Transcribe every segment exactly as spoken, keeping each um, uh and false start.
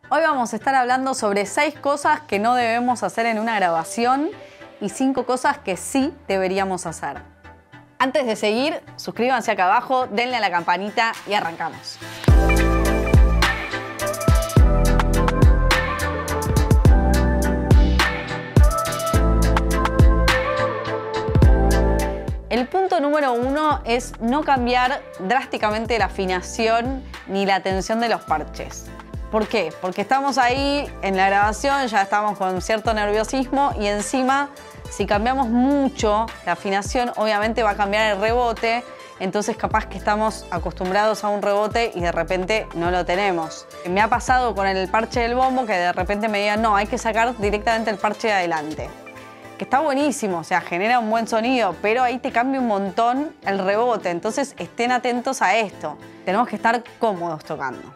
Hoy vamos a estar hablando sobre seis cosas que no debemos hacer en una grabación y cinco cosas que sí deberíamos hacer. Antes de seguir, suscríbanse acá abajo, denle a la campanita y arrancamos. El punto número uno es no cambiar drásticamente la afinación ni la tensión de los parches. ¿Por qué? Porque estamos ahí en la grabación, ya estamos con cierto nerviosismo y encima si cambiamos mucho la afinación obviamente va a cambiar el rebote, entonces capaz que estamos acostumbrados a un rebote y de repente no lo tenemos. Me ha pasado con el parche del bombo que de repente me digan no, hay que sacar directamente el parche de adelante. Que está buenísimo, o sea, genera un buen sonido, pero ahí te cambia un montón el rebote, entonces estén atentos a esto. Tenemos que estar cómodos tocando.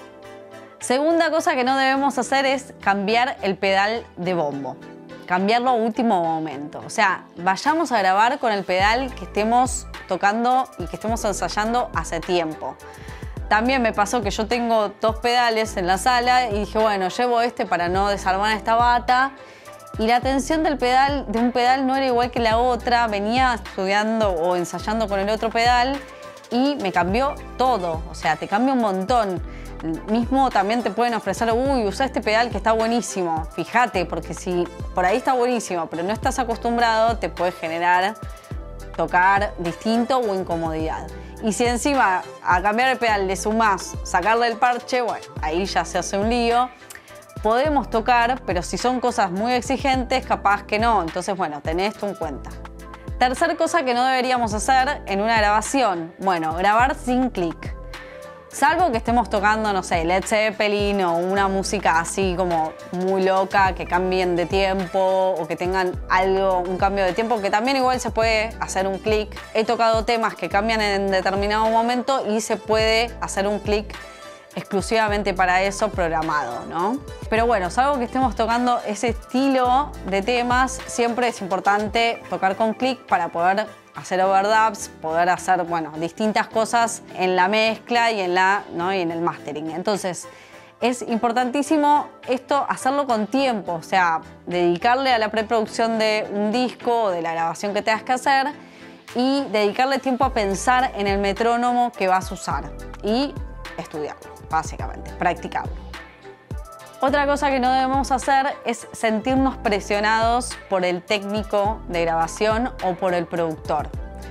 Segunda cosa que no debemos hacer es cambiar el pedal de bombo. Cambiarlo a último momento. O sea, vayamos a grabar con el pedal que estemos tocando y que estemos ensayando hace tiempo. También me pasó que yo tengo dos pedales en la sala y dije, bueno, llevo este para no desarmar esta bata. Y la tensión del pedal, de un pedal no era igual que la otra. Venía estudiando o ensayando con el otro pedal y me cambió todo. O sea, te cambia un montón. Mismo también te pueden ofrecer, uy, usa este pedal que está buenísimo. Fíjate, porque si por ahí está buenísimo, pero no estás acostumbrado, te puede generar tocar distinto o incomodidad. Y si encima a cambiar el pedal le sumás sacarle el parche, bueno, ahí ya se hace un lío. Podemos tocar, pero si son cosas muy exigentes, capaz que no. Entonces, bueno, tenés esto en cuenta. Tercer cosa que no deberíamos hacer en una grabación. Bueno, grabar sin clic. Salvo que estemos tocando, no sé, Led Zeppelin o una música así como muy loca, que cambien de tiempo o que tengan algo, un cambio de tiempo, que también igual se puede hacer un clic. He tocado temas que cambian en determinado momento y se puede hacer un clic exclusivamente para eso programado, ¿no? Pero bueno, salvo que estemos tocando ese estilo de temas, siempre es importante tocar con clic para poder hacer overdubs, poder hacer, bueno, distintas cosas en la mezcla y en, la, ¿no? y en el mastering. Entonces, es importantísimo esto, hacerlo con tiempo, o sea, dedicarle a la preproducción de un disco o de la grabación que tengas que hacer y dedicarle tiempo a pensar en el metrónomo que vas a usar y estudiarlo, básicamente, practicarlo. Otra cosa que no debemos hacer es sentirnos presionados por el técnico de grabación o por el productor.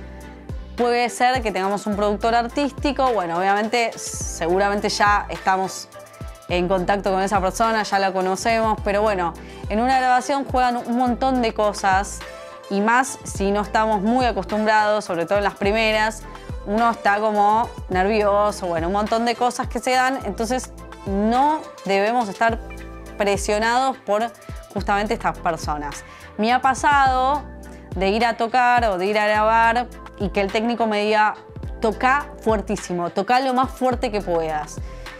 Puede ser que tengamos un productor artístico, bueno, obviamente, seguramente ya estamos en contacto con esa persona, ya la conocemos, pero bueno, en una grabación juegan un montón de cosas y más si no estamos muy acostumbrados, sobre todo en las primeras, uno está como nervioso, bueno, un montón de cosas que se dan, entonces no debemos estar presionados por justamente estas personas. Me ha pasado de ir a tocar o de ir a grabar y que el técnico me diga, toca fuertísimo, toca lo más fuerte que puedas.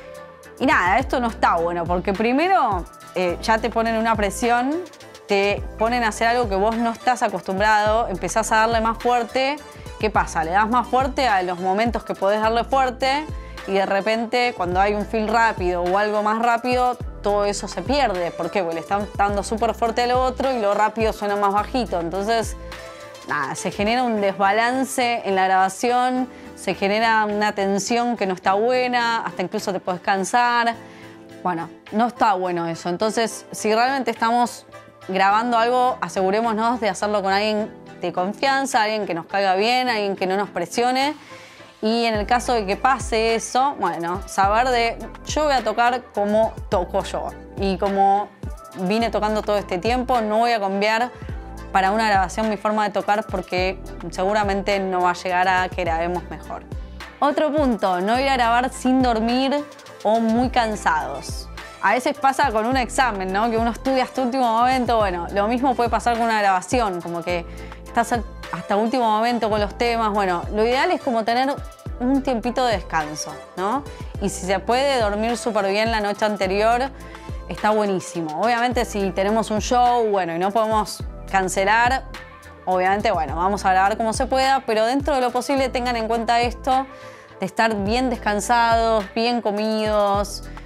Y nada, esto no está bueno, porque primero eh, ya te ponen una presión, te ponen a hacer algo que vos no estás acostumbrado, empezás a darle más fuerte. ¿Qué pasa? Le das más fuerte a los momentos que podés darle fuerte y de repente cuando hay un feel rápido o algo más rápido, todo eso se pierde. ¿Por qué? Porque le están dando súper fuerte a lo otro y lo rápido suena más bajito. Entonces, nada, se genera un desbalance en la grabación, se genera una tensión que no está buena, hasta incluso te puedes cansar. Bueno, no está bueno eso. Entonces, si realmente estamos grabando algo, asegurémonos de hacerlo con alguien de confianza, alguien que nos caiga bien, alguien que no nos presione. Y en el caso de que pase eso, bueno, saber de yo voy a tocar como toco yo. Y como vine tocando todo este tiempo, no voy a cambiar para una grabación mi forma de tocar porque seguramente no va a llegar a que grabemos mejor. Otro punto, no ir a grabar sin dormir o muy cansados. A veces pasa con un examen, ¿no? Que uno estudia hasta último momento. Bueno, lo mismo puede pasar con una grabación, como que estás hasta último momento con los temas. Bueno, lo ideal es como tener un tiempito de descanso, ¿no? Y si se puede dormir súper bien la noche anterior, está buenísimo. Obviamente si tenemos un show, bueno, y no podemos cancelar, obviamente, bueno, vamos a grabar como se pueda, pero dentro de lo posible tengan en cuenta esto de estar bien descansados, bien comidos,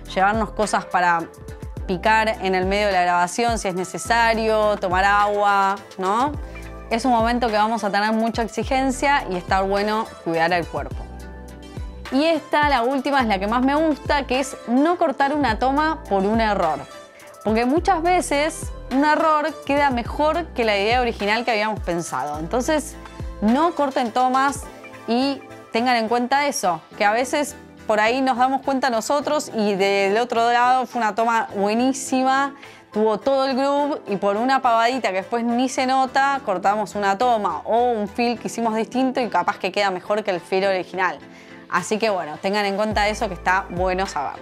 llevarnos cosas para picar en el medio de la grabación si es necesario, tomar agua, ¿no? Es un momento que vamos a tener mucha exigencia y está bueno cuidar el cuerpo. Y esta, la última, es la que más me gusta, que es no cortar una toma por un error. Porque muchas veces un error queda mejor que la idea original que habíamos pensado. Entonces, no corten tomas y tengan en cuenta eso, que a veces por ahí nos damos cuenta nosotros y del otro lado fue una toma buenísima, tuvo todo el groove y por una pavadita que después ni se nota, cortamos una toma o un feel que hicimos distinto y capaz que queda mejor que el feel original. Así que bueno, tengan en cuenta eso, que está bueno saberlo.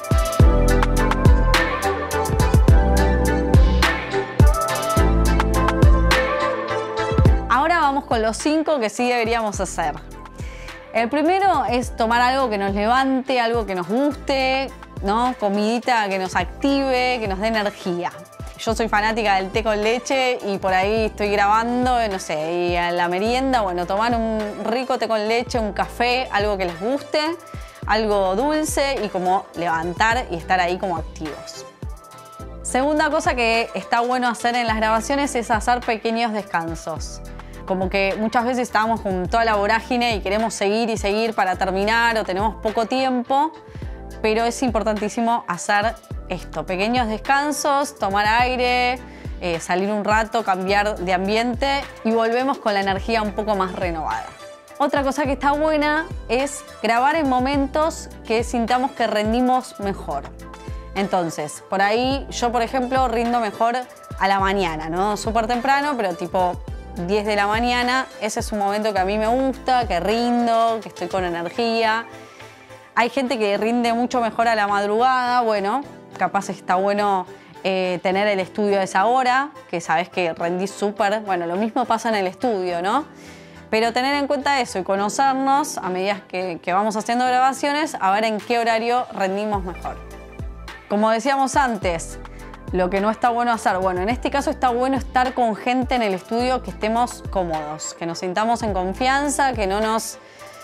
Ahora vamos con los cinco que sí deberíamos hacer. El primero es tomar algo que nos levante, algo que nos guste, ¿no? Comidita que nos active, que nos dé energía. Yo soy fanática del té con leche y por ahí estoy grabando, no sé, y a la merienda, bueno, tomar un rico té con leche, un café, algo que les guste, algo dulce y como levantar y estar ahí como activos. Segunda cosa que está bueno hacer en las grabaciones es hacer pequeños descansos. Como que muchas veces estamos con toda la vorágine y queremos seguir y seguir para terminar o tenemos poco tiempo, pero es importantísimo hacer esto, pequeños descansos, tomar aire, eh, salir un rato, cambiar de ambiente y volvemos con la energía un poco más renovada. Otra cosa que está buena es grabar en momentos que sintamos que rendimos mejor. Entonces, por ahí yo, por ejemplo, rindo mejor a la mañana, ¿no? Súper temprano, pero tipo diez de la mañana. Ese es un momento que a mí me gusta, que rindo, que estoy con energía. Hay gente que rinde mucho mejor a la madrugada. Bueno, capaz está bueno eh, tener el estudio a esa hora, que sabes que rendís súper. Bueno, lo mismo pasa en el estudio, ¿no? Pero tener en cuenta eso y conocernos a medida que, que vamos haciendo grabaciones, a ver en qué horario rendimos mejor. Como decíamos antes, lo que no está bueno hacer, bueno, en este caso está bueno estar con gente en el estudio que estemos cómodos, que nos sintamos en confianza, que no nos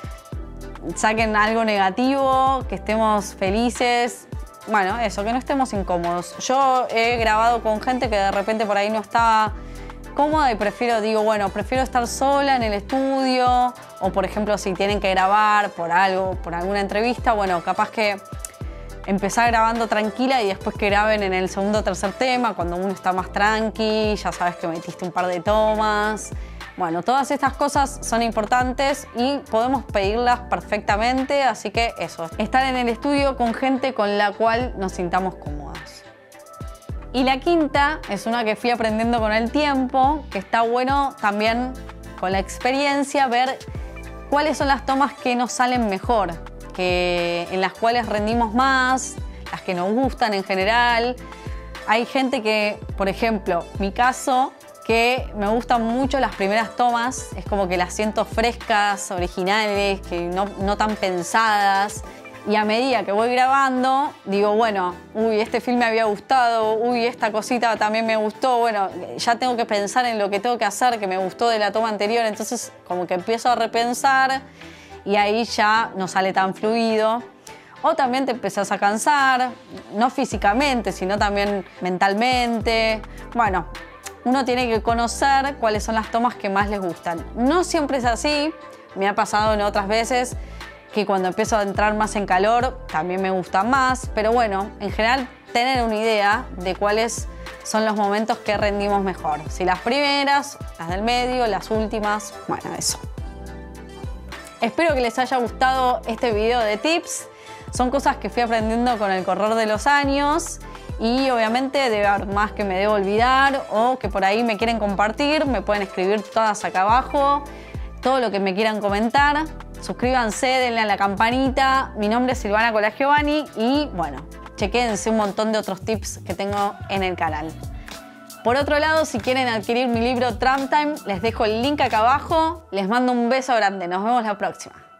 saquen algo negativo, que estemos felices. Bueno, eso, que no estemos incómodos. Yo he grabado con gente que de repente por ahí no estaba cómoda y prefiero, digo, bueno, prefiero estar sola en el estudio o, por ejemplo, si tienen que grabar por algo, por alguna entrevista, bueno, capaz que empezar grabando tranquila y después que graben en el segundo o tercer tema, cuando uno está más tranqui, ya sabes que metiste un par de tomas. Bueno, todas estas cosas son importantes y podemos pedirlas perfectamente, así que eso, estar en el estudio con gente con la cual nos sintamos cómodas. Y la quinta es una que fui aprendiendo con el tiempo, que está bueno también con la experiencia ver cuáles son las tomas que nos salen mejor, que, en las cuales rendimos más, las que nos gustan en general. Hay gente que, por ejemplo, mi caso, que me gustan mucho las primeras tomas, es como que las siento frescas, originales, que no, no tan pensadas. Y a medida que voy grabando, digo, bueno, uy, este film me había gustado, uy, esta cosita también me gustó, bueno, ya tengo que pensar en lo que tengo que hacer, que me gustó de la toma anterior, entonces como que empiezo a repensar y ahí ya no sale tan fluido. O también te empezás a cansar, no físicamente, sino también mentalmente. Bueno, uno tiene que conocer cuáles son las tomas que más les gustan. No siempre es así, me ha pasado en otras veces que cuando empiezo a entrar más en calor también me gusta más, pero bueno, en general tener una idea de cuáles son los momentos que rendimos mejor. Si las primeras, las del medio, las últimas, bueno, eso. Espero que les haya gustado este video de tips. Son cosas que fui aprendiendo con el correr de los años y obviamente debe haber más que me debo olvidar o que por ahí me quieren compartir, me pueden escribir todas acá abajo, todo lo que me quieran comentar. Suscríbanse, denle a la campanita. Mi nombre es Silvana Colagiovanni y bueno, chequéense un montón de otros tips que tengo en el canal. Por otro lado, si quieren adquirir mi libro Tramp Time, les dejo el link acá abajo. Les mando un beso grande. Nos vemos la próxima.